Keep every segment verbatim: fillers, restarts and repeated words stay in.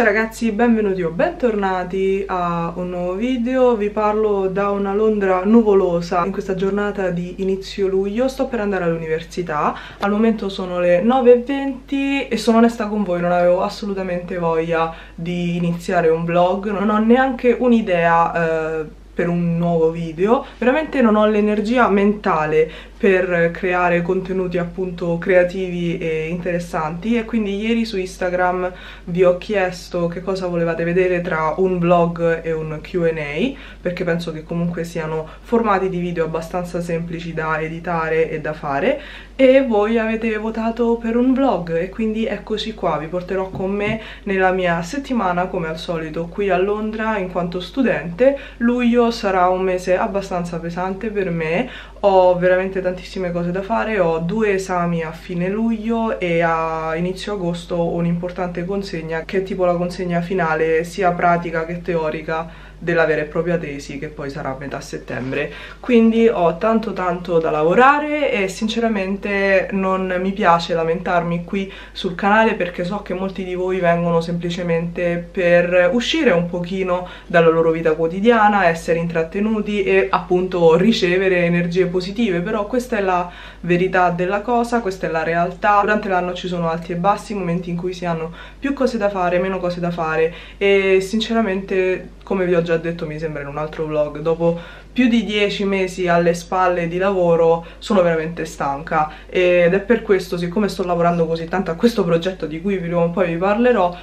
Ciao ragazzi, benvenuti o bentornati a un nuovo video. Vi parlo da una Londra nuvolosa in questa giornata di inizio luglio. Sto per andare all'università, al momento sono le nove e venti e sono onesta con voi, non avevo assolutamente voglia di iniziare un vlog, non ho neanche un'idea eh, per un nuovo video, veramente non ho l'energia mentale per creare contenuti appunto creativi e interessanti, e quindi ieri su Instagram vi ho chiesto che cosa volevate vedere tra un vlog e un Q and A, perché penso che comunque siano formati di video abbastanza semplici da editare e da fare, e voi avete votato per un vlog e quindi eccoci qua, vi porterò con me nella mia settimana come al solito qui a Londra in quanto studente. Luglio sarà un mese abbastanza pesante per me, ho veramente tantissime cose da fare, ho due esami a fine luglio e a inizio agosto un'importante consegna che è tipo la consegna finale sia pratica che teorica della vera e propria tesi, che poi sarà a metà settembre, quindi ho tanto tanto da lavorare e sinceramente non mi piace lamentarmi qui sul canale, perché so che molti di voi vengono semplicemente per uscire un pochino dalla loro vita quotidiana, essere intrattenuti e appunto ricevere energie positive, però questa è la verità della cosa, questa è la realtà. Durante l'anno ci sono alti e bassi, momenti in cui si hanno più cose da fare, meno cose da fare, e sinceramente, come vi ho già detto mi sembra in un altro vlog, dopo più di dieci mesi alle spalle di lavoro sono veramente stanca, ed è per questo, siccome sto lavorando così tanto a questo progetto di cui prima o poi vi parlerò,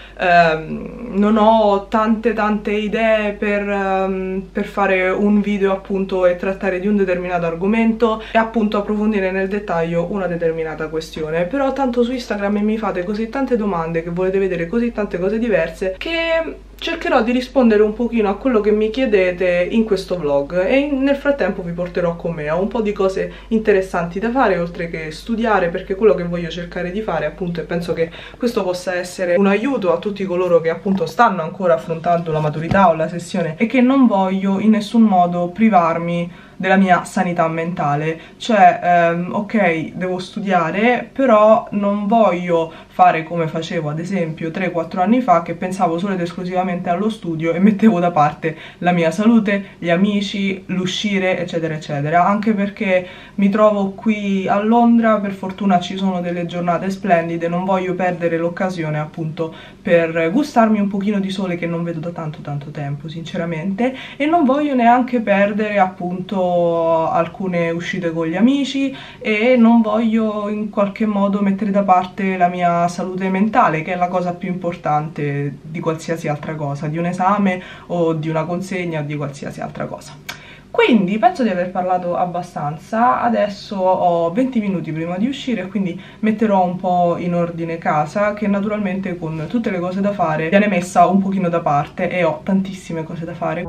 ehm, non ho tante tante idee per, ehm, per fare un video appunto e trattare di un determinato argomento e appunto approfondire nel dettaglio una determinata questione. Però tanto su Instagram mi fate così tante domande, che volete vedere così tante cose diverse, che cercherò di rispondere un pochino a quello che mi chiedete in questo vlog, e nel frattempo vi porterò con me. Ho un po' di cose interessanti da fare oltre che studiare, perché quello che voglio cercare di fare appunto, e penso che questo possa essere un aiuto a tutti coloro che appunto stanno ancora affrontando la maturità o la sessione, e che non voglio in nessun modo privarmi della mia sanità mentale. Cioè, ehm, ok, devo studiare, però non voglio fare come facevo ad esempio tre quattro anni fa, che pensavo solo ed esclusivamente allo studio e mettevo da parte la mia salute, gli amici, l'uscire eccetera eccetera, anche perché mi trovo qui a Londra, per fortuna ci sono delle giornate splendide, non voglio perdere l'occasione appunto per gustarmi un pochino di sole che non vedo da tanto tanto tempo sinceramente, e non voglio neanche perdere appunto alcune uscite con gli amici, e non voglio in qualche modo mettere da parte la mia salute mentale, che è la cosa più importante di qualsiasi altra cosa, di un esame o di una consegna o di qualsiasi altra cosa. Quindi penso di aver parlato abbastanza, adesso ho venti minuti prima di uscire, quindi metterò un po' in ordine casa, che naturalmente con tutte le cose da fare viene messa un pochino da parte, e ho tantissime cose da fare.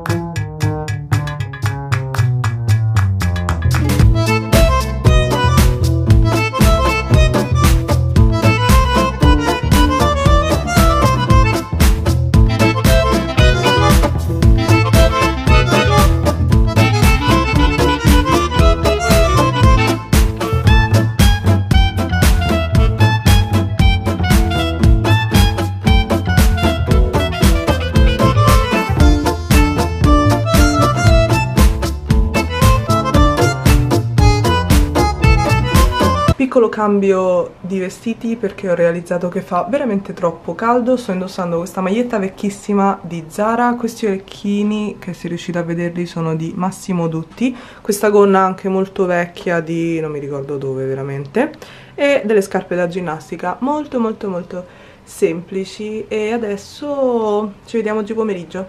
Piccolo cambio di vestiti, perché ho realizzato che fa veramente troppo caldo. Sto indossando questa maglietta vecchissima di Zara, questi orecchini, che se riuscite a vederli sono di Massimo Dutti, questa gonna anche molto vecchia di non mi ricordo dove veramente, e delle scarpe da ginnastica molto molto molto semplici. E adesso ci vediamo oggi pomeriggio.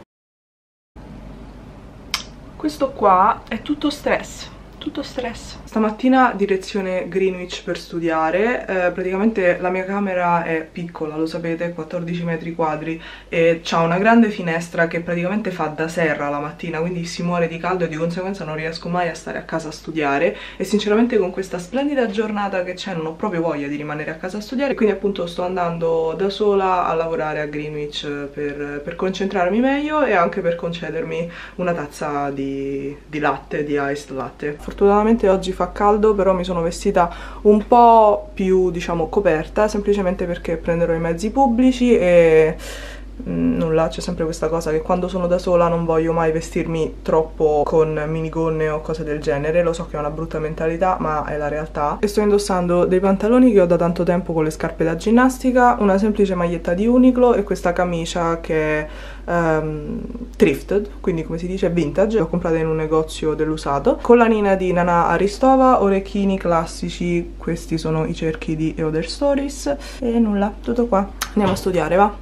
Questo qua è tutto stress, tutto stress. Stamattina direzione Greenwich per studiare, eh, praticamente la mia camera è piccola, lo sapete, quattordici metri quadri, e c'ha una grande finestra che praticamente fa da serra la mattina, quindi si muore di caldo e di conseguenza non riesco mai a stare a casa a studiare, e sinceramente con questa splendida giornata che c'è non ho proprio voglia di rimanere a casa a studiare, quindi appunto sto andando da sola a lavorare a Greenwich per, per concentrarmi meglio e anche per concedermi una tazza di, di latte, di iced latte. Fortunatamente oggi fa caldo, però mi sono vestita un po' più, diciamo, coperta, semplicemente perché prenderò i mezzi pubblici e mm, nulla, c'è sempre questa cosa che quando sono da sola non voglio mai vestirmi troppo con minigonne o cose del genere. Lo so che è una brutta mentalità, ma è la realtà. E sto indossando dei pantaloni che ho da tanto tempo con le scarpe da ginnastica, una semplice maglietta di Uniqlo e questa camicia che è um, thrifted, quindi come si dice vintage. L'ho comprata in un negozio dell'usato. Collanina di Nana Aristova, orecchini classici, questi sono i cerchi di Eoder Stories e nulla, tutto qua. Andiamo a studiare, va?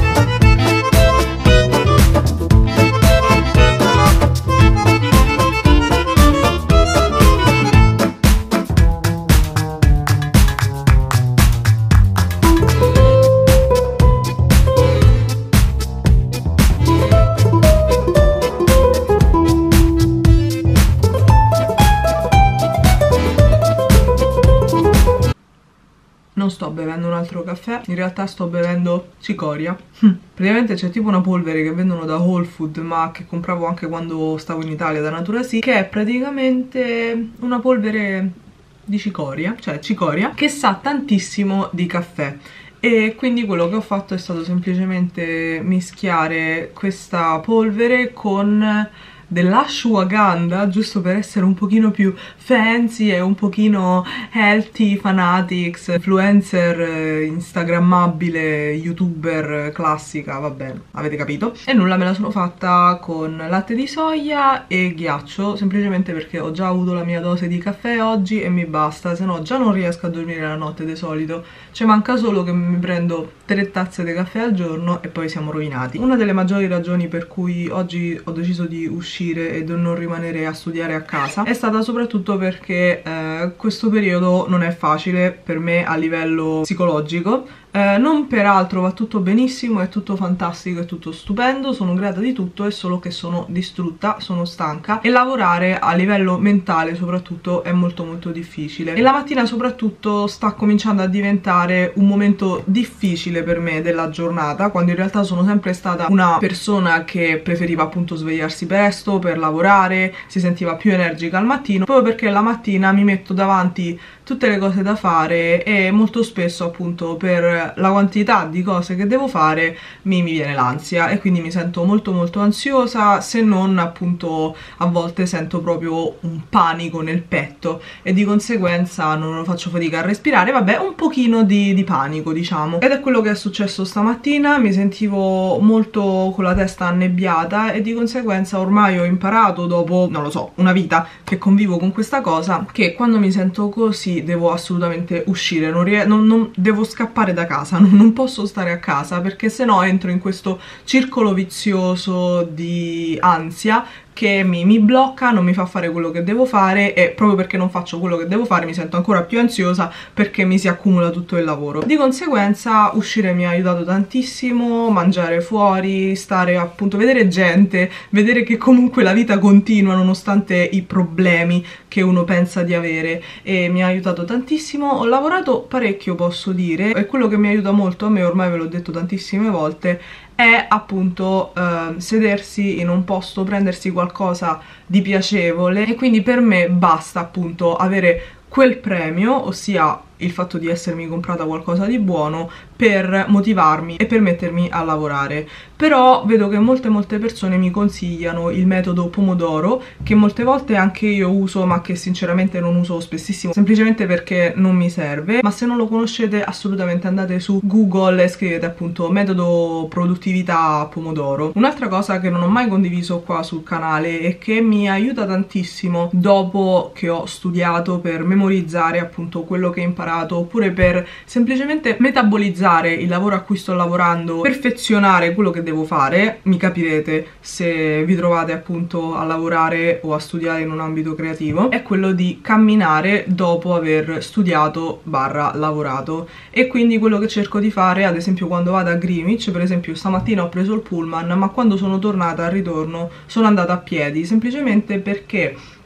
Non sto bevendo un altro caffè, in realtà sto bevendo cicoria. Praticamente c'è tipo una polvere che vendono da Whole Food, ma che compravo anche quando stavo in Italia da Natura Sì, che è praticamente una polvere di cicoria, cioè cicoria, che sa tantissimo di caffè. E quindi quello che ho fatto è stato semplicemente mischiare questa polvere con dell'ashwagandha, giusto per essere un pochino più fancy e un pochino healthy, fanatics, influencer, eh, instagrammabile, youtuber classica, vabbè, avete capito. E nulla, me la sono fatta con latte di soia e ghiaccio, semplicemente perché ho già avuto la mia dose di caffè oggi e mi basta, se no già non riesco a dormire la notte di solito. Cioè manca solo che mi prendo tre tazze di caffè al giorno e poi siamo rovinati. Una delle maggiori ragioni per cui oggi ho deciso di uscire e di non rimanere a studiare a casa è stata soprattutto perché eh, questo periodo non è facile per me a livello psicologico. Eh, non peraltro va tutto benissimo, è tutto fantastico, è tutto stupendo, sono grata di tutto, è solo che sono distrutta, sono stanca e lavorare a livello mentale soprattutto è molto molto difficile. E la mattina soprattutto sta cominciando a diventare un momento difficile per me della giornata, quando in realtà sono sempre stata una persona che preferiva appunto svegliarsi presto per lavorare, si sentiva più energica al mattino, proprio perché la mattina mi metto davanti tutte le cose da fare e molto spesso appunto per la quantità di cose che devo fare mi, mi viene l'ansia e quindi mi sento molto molto ansiosa, se non appunto a volte sento proprio un panico nel petto e di conseguenza non faccio fatica a respirare, vabbè, un pochino di, di panico diciamo. Ed è quello che è successo stamattina, mi sentivo molto con la testa annebbiata e di conseguenza ormai ho imparato dopo, non lo so, una vita che convivo con questa cosa, che quando mi sento così devo assolutamente uscire, non, non, non devo scappare da casa, non, non posso stare a casa perché sennò entro in questo circolo vizioso di ansia che mi, mi blocca, non mi fa fare quello che devo fare e proprio perché non faccio quello che devo fare mi sento ancora più ansiosa perché mi si accumula tutto il lavoro. Di conseguenza uscire mi ha aiutato tantissimo, mangiare fuori, stare appunto, vedere gente, vedere che comunque la vita continua nonostante i problemi che uno pensa di avere, e mi ha aiutato tantissimo. Ho lavorato parecchio, posso dire, e quello che mi aiuta molto a me, ormai ve l'ho detto tantissime volte, è appunto eh, sedersi in un posto, prendersi qualcosa di piacevole, e quindi per me basta appunto avere quel premio, ossia il fatto di essermi comprata qualcosa di buono, per motivarmi e per mettermi a lavorare. Però vedo che molte molte persone mi consigliano il metodo pomodoro, che molte volte anche io uso ma che sinceramente non uso spessissimo, semplicemente perché non mi serve. Ma se non lo conoscete assolutamente andate su Google e scrivete appunto metodo produttività pomodoro. Un'altra cosa che non ho mai condiviso qua sul canale e che mi aiuta tantissimo dopo che ho studiato per memorizzare appunto quello che ho imparato, oppure per semplicemente metabolizzare il lavoro a cui sto lavorando, perfezionare quello che devo fare, mi capirete se vi trovate appunto a lavorare o a studiare in un ambito creativo, è quello di camminare dopo aver studiato barra lavorato. E quindi quello che cerco di fare, ad esempio quando vado a Greenwich, per esempio stamattina ho preso il pullman, ma quando sono tornata al ritorno sono andata a piedi, semplicemente perché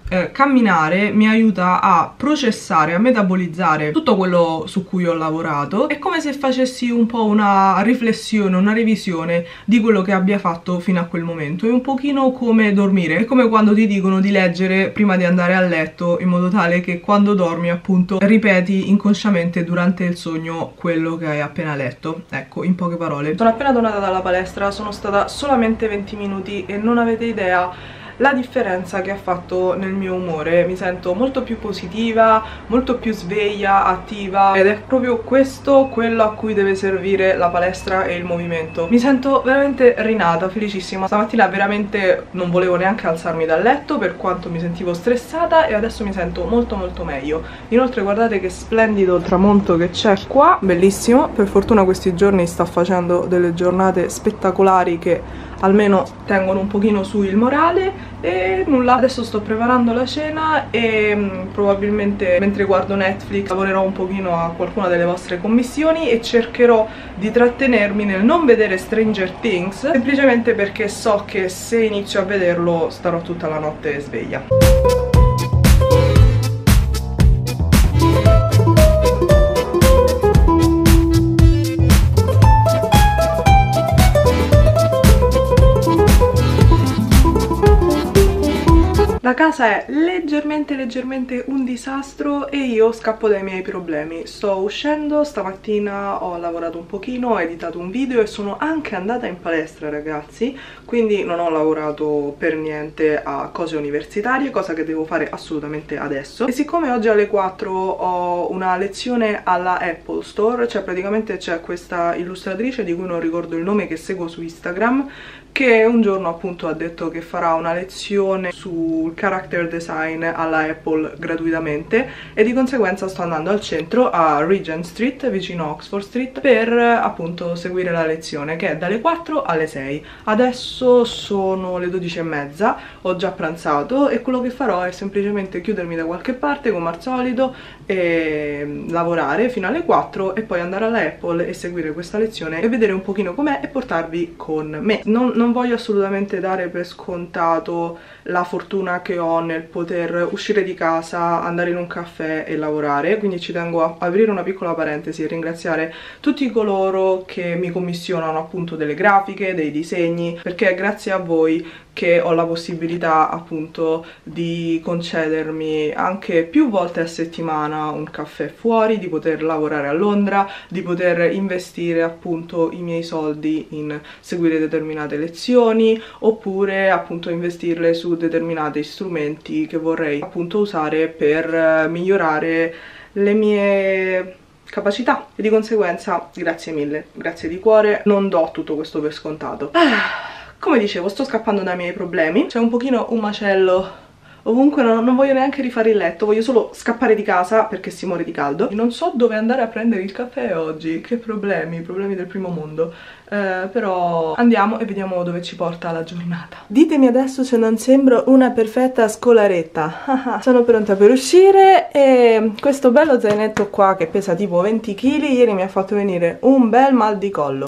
Eh, camminare mi aiuta a processare, a metabolizzare tutto quello su cui ho lavorato. È come se facessi un po' una riflessione, una revisione di quello che abbia fatto fino a quel momento. È un pochino come dormire, è come quando ti dicono di leggere prima di andare a letto, in modo tale che quando dormi appunto ripeti inconsciamente durante il sogno quello che hai appena letto. Ecco, in poche parole. Sono appena tornata dalla palestra, sono stata solamente venti minuti e non avete idea la differenza che ha fatto nel mio umore. Mi sento molto più positiva, molto più sveglia, attiva, ed è proprio questo quello a cui deve servire la palestra e il movimento. Mi sento veramente rinata, felicissima. Stamattina veramente non volevo neanche alzarmi dal letto per quanto mi sentivo stressata e adesso mi sento molto molto meglio. Inoltre guardate che splendido tramonto che c'è qua, bellissimo. Per fortuna questi giorni sta facendo delle giornate spettacolari che almeno tengono un pochino su il morale. E nulla, adesso sto preparando la cena e mh, probabilmente mentre guardo Netflix lavorerò un pochino a qualcuna delle vostre commissioni e cercherò di trattenermi nel non vedere Stranger Things, semplicemente perché so che se inizio a vederlo starò tutta la notte sveglia. La casa è leggermente leggermente un disastro e io scappo dai miei problemi. Sto uscendo, stamattina ho lavorato un pochino, ho editato un video e sono anche andata in palestra, ragazzi, quindi non ho lavorato per niente a cose universitarie, cosa che devo fare assolutamente adesso. E siccome oggi alle quattro ho una lezione alla Apple Store, cioè praticamente c'è questa illustratrice di cui non ricordo il nome, che seguo su Instagram, che un giorno appunto ha detto che farà una lezione sul character design alla Apple gratuitamente e di conseguenza sto andando al centro a Regent Street, vicino Oxford Street, per appunto seguire la lezione, che è dalle quattro alle sei. Adesso sono le dodici e mezza, ho già pranzato e quello che farò è semplicemente chiudermi da qualche parte come al solito e lavorare fino alle quattro e poi andare alla Apple e seguire questa lezione e vedere un pochino com'è e portarvi con me. Non, non voglio assolutamente dare per scontato la fortuna che ho nel poter uscire di casa, andare in un caffè e lavorare, quindi ci tengo a aprire una piccola parentesi e ringraziare tutti coloro che mi commissionano appunto delle grafiche, dei disegni, perché è grazie a voi che ho la possibilità appunto di concedermi anche più volte a settimana un caffè fuori, di poter lavorare a Londra, di poter investire appunto i miei soldi in seguire determinate lezioni oppure appunto investirle su determinati strumenti che vorrei appunto usare per migliorare le mie capacità e di conseguenza grazie mille, grazie di cuore, non do tutto questo per scontato. Ah. Come dicevo, sto scappando dai miei problemi, c'è un pochino un macello ovunque, non, non voglio neanche rifare il letto, voglio solo scappare di casa perché si muore di caldo. Non so dove andare a prendere il caffè oggi, che problemi, problemi del primo mondo, eh, però andiamo e vediamo dove ci porta la giornata. Ditemi adesso se non sembro una perfetta scolaretta. Sono pronta per uscire e questo bello zainetto qua che pesa tipo venti chili ieri mi ha fatto venire un bel mal di collo.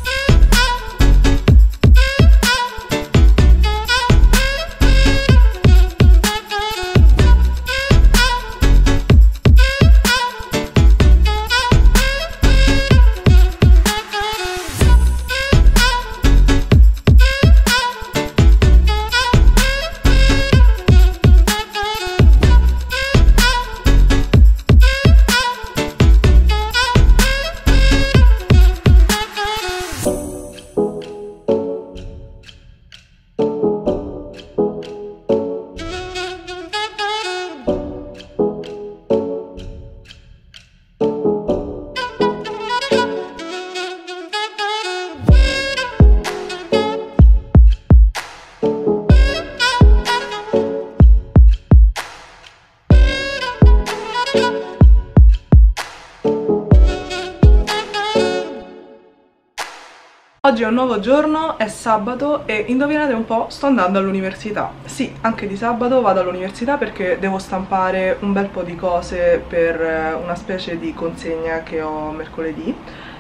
Oggi è un nuovo giorno, è sabato e indovinate un po', sto andando all'università. Sì, anche di sabato vado all'università perché devo stampare un bel po' di cose per una specie di consegna che ho mercoledì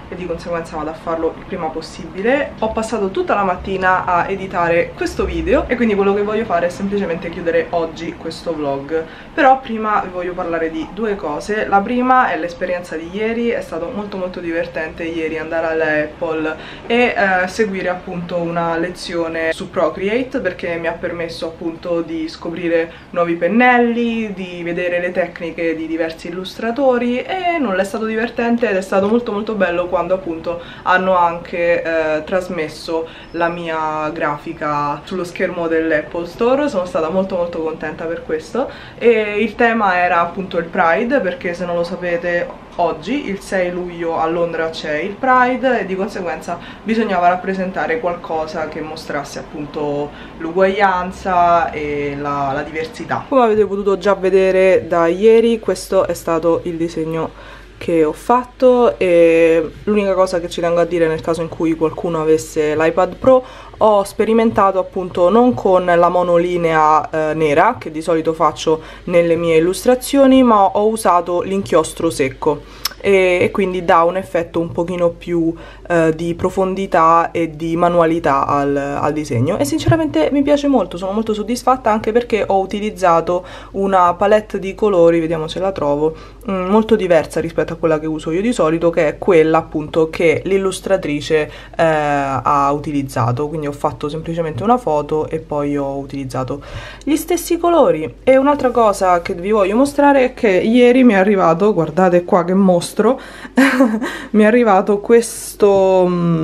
e di conseguenza vado a farlo il prima possibile. Ho passato tutta la mattina a editare questo video e quindi quello che voglio fare è semplicemente chiudere oggi questo vlog. Però prima vi voglio parlare di due cose. La prima è l'esperienza di ieri, è stato molto molto divertente ieri andare alla Apple e eh, seguire appunto una lezione su Procreate, perché mi ha permesso appunto di scoprire nuovi pennelli, di vedere le tecniche di diversi illustratori, e nulla, è stato divertente ed è stato molto molto bello quando appunto hanno anche eh, trasmesso la mia grafica sullo schermo dell'Apple Store. Sono stata molto molto contenta per questo, e il tema era appunto il Pride, perché se non lo sapete oggi, il sei luglio a Londra, c'è il Pride e di conseguenza bisognava rappresentare qualcosa che mostrasse appunto l'uguaglianza e la, la diversità. Come avete potuto già vedere da ieri, questo è stato il disegno che ho fatto, e l'unica cosa che ci tengo a dire, nel caso in cui qualcuno avesse l'iPad Pro, ho sperimentato appunto non con la monolinea eh, nera che di solito faccio nelle mie illustrazioni, ma ho usato l'inchiostro secco e, e quindi dà un effetto un pochino più eh, di profondità e di manualità al, al disegno, e sinceramente mi piace molto, sono molto soddisfatta, anche perché ho utilizzato una palette di colori, vediamo se la trovo, mh, molto diversa rispetto a quella che uso io di solito, che è quella appunto che l'illustratrice eh, ha utilizzato. Quindi ho fatto semplicemente una foto e poi ho utilizzato gli stessi colori. E un'altra cosa che vi voglio mostrare è che ieri mi è arrivato, guardate qua che mostro, mi è arrivato questo,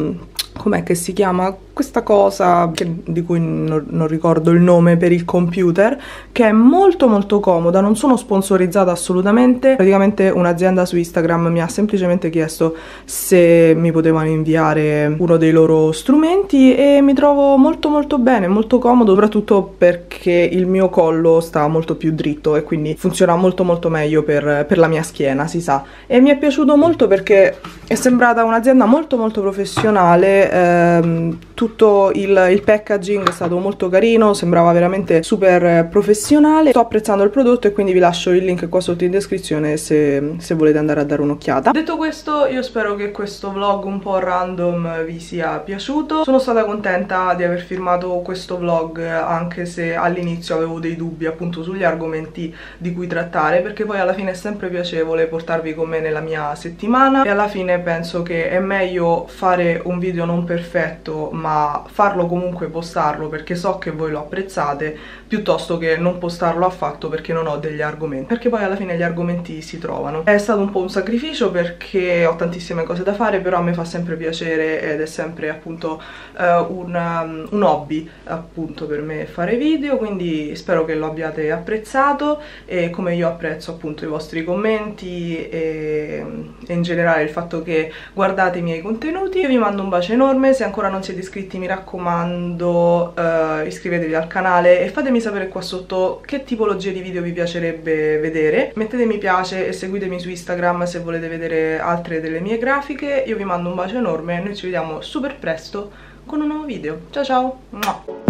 com'è che si chiama? Questa cosa che, di cui non, non ricordo il nome, per il computer, che è molto molto comoda. Non sono sponsorizzata assolutamente, praticamente un'azienda su Instagram mi ha semplicemente chiesto se mi potevano inviare uno dei loro strumenti e mi trovo molto molto bene, molto comodo, soprattutto perché il mio collo sta molto più dritto e quindi funziona molto molto meglio per, per la mia schiena, si sa. E mi è piaciuto molto perché è sembrata un'azienda molto molto professionale, ehm, tutto il, il packaging è stato molto carino, sembrava veramente super professionale. Sto apprezzando il prodotto e quindi vi lascio il link qua sotto in descrizione se, se volete andare a dare un'occhiata. Detto questo, io spero che questo vlog un po' random vi sia piaciuto. Sono stata contenta di aver filmato questo vlog, anche se all'inizio avevo dei dubbi appunto sugli argomenti di cui trattare, perché poi alla fine è sempre piacevole portarvi con me nella mia settimana, e alla fine penso che è meglio fare un video non perfetto ma farlo comunque, postarlo perché so che voi lo apprezzate, piuttosto che non postarlo affatto perché non ho degli argomenti, perché poi alla fine gli argomenti si trovano. È stato un po' un sacrificio perché ho tantissime cose da fare, però a me fa sempre piacere ed è sempre appunto uh, un, um, un hobby appunto per me fare video, quindi spero che lo abbiate apprezzato, e come io apprezzo appunto i vostri commenti e, e in generale il fatto che guardate i miei contenuti. Io vi mando un bacio enorme, se ancora non siete iscritti mi raccomando uh, iscrivetevi al canale e fatemi sapere qua sotto che tipologie di video vi piacerebbe vedere. Mettete mi piace e seguitemi su Instagram se volete vedere altre delle mie grafiche. Io vi mando un bacio enorme e noi ci vediamo super presto con un nuovo video. Ciao ciao!